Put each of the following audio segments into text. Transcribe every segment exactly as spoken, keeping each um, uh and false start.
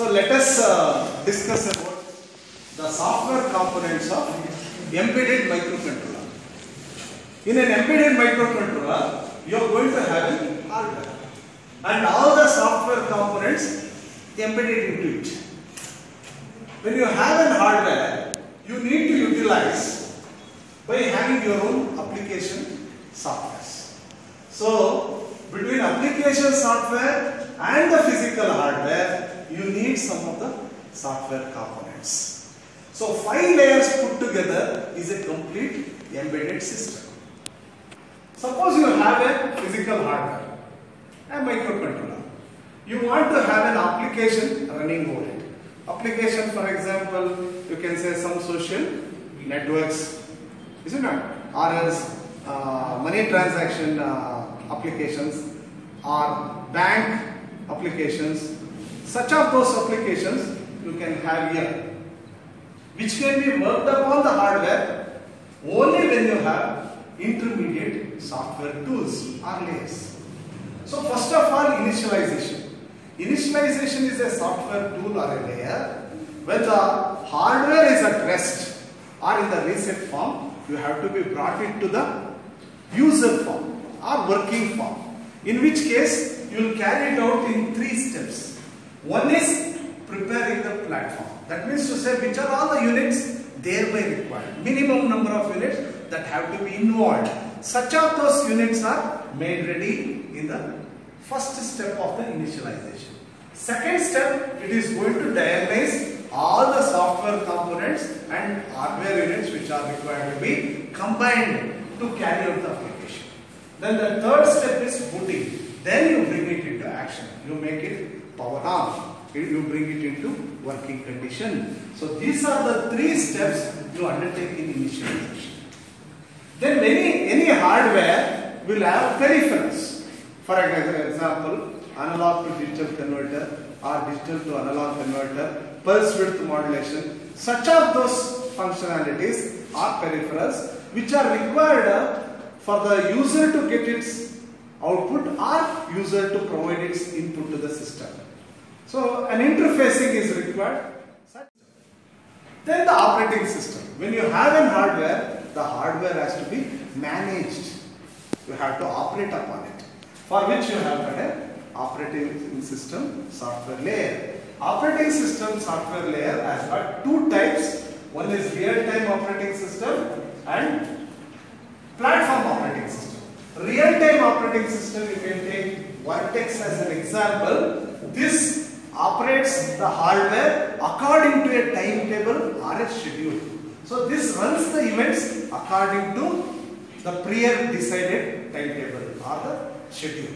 So let us uh, discuss about the software components of embedded microcontroller. In an embedded microcontroller, you are going to have a hardware and all the software components embedded into it. When you have an hardware, you need to utilize by having your own application softwares. So between application software and the physical hardware, you need some of the software components. So five layers put together is a complete embedded system. Suppose you have a physical hardware, a microcontroller. You want to have an application running over it. Application, for example, you can say some social networks, isn't it? Or else uh, money transaction uh, applications or bank applications. Such of those applications you can have here, which can be worked upon the hardware only when you have intermediate software tools or layers. So first of all, initialization. Initialization is a software tool or a layer. When the hardware is at rest or in the reset form, you have to be brought into the user form or working form. In which case, you will carry it out in three steps. One is preparing the platform. That means to say which are all the units thereby required. Minimum number of units that have to be involved. Such of those units are made ready in the first step of the initialization. Second step, it is going to diagnose all the software components and hardware units which are required to be combined to carry out the application. Then the third step is booting. Then you bring it into action. You make it power on. You bring it into working condition. So these are the three steps you undertake in initialization. Then many, any hardware will have peripherals. For example, analog to digital converter or digital to analog converter, pulse width modulation. Such of those functionalities are peripherals which are required for the user to get its output or user to provide its input to the system. So an interfacing is required. Then the operating system. When you have an hardware, the hardware has to be managed. You have to operate upon it. For which you have an operating system software layer. Operating system software layer has got two types. One is real-time operating system and platform operating system. Real-time operating system, you can take Vertex as an example. This operates the hardware according to a timetable or a schedule. So this runs the events according to the prior decided timetable or the schedule.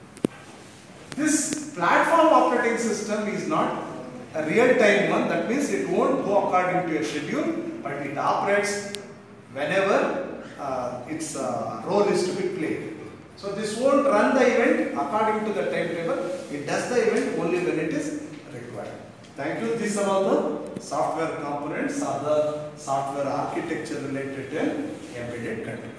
This platform operating system is not a real-time one. That means it won't go according to a schedule, but it operates whenever uh, its uh, role is to be played. So this won't run the event according to the timetable. It does the event only when it is required. Thank you. These are all the software components or the software architecture related to embedded control.